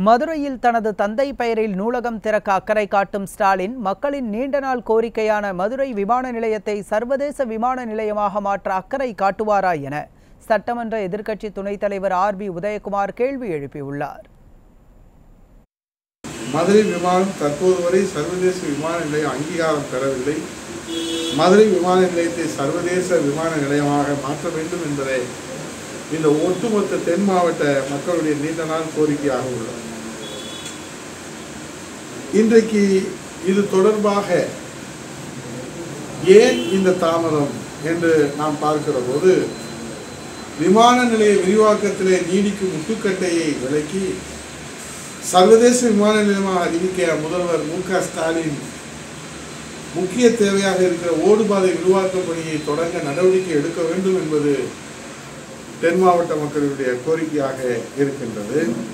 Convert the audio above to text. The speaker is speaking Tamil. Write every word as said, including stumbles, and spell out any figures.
மதுரையில் தனது தந்தை பெயரில் நூலகம் திறக்க அக்கறை காட்டும் ஸ்டாலின் மக்களின் நீண்ட நாள் கோரிக்கையான மதுரை விமான நிலையத்தை சர்வதேச விமான நிலையமாக மாற்ற அக்கறை காட்டுவாரா என சட்டமன்ற எதிர்க்கட்சி துணைத் தலைவர் ஆர் பி உதயகுமார் கேள்வி எழுப்பியுள்ளார். மதுரை விமானம் தற்போது வரை சர்வதேச விமான நிலையம் அங்கீகாரம் பெறவில்லை. மதுரை விமான நிலையத்தை சர்வதேச விமான நிலையமாக மாற்ற வேண்டும் என்பதை இந்த ஒட்டுமொத்த தென் மாவட்ட மக்களுடைய நீண்ட நாள் கோரிக்கையாக உள்ளது. இன்றைக்கு இது தொடர்பாக ஏன் இந்த தாமதம் என்று நாம் பார்க்கிற போது, விமான நிலைய விரிவாக்கத்திலே நீடிக்கும் முட்டுக்கட்டையை விலக்கி சர்வதேச விமான நிலையமாக அறிவிக்க முதல்வர் மு க ஸ்டாலின் முக்கிய தேவையாக இருக்கிற ஓடுபாதை விரிவாக்க பணியை தொடங்க நடவடிக்கை எடுக்க வேண்டும் என்பது தென் மாவட்ட மக்களுடைய கோரிக்கையாக இருக்கின்றது.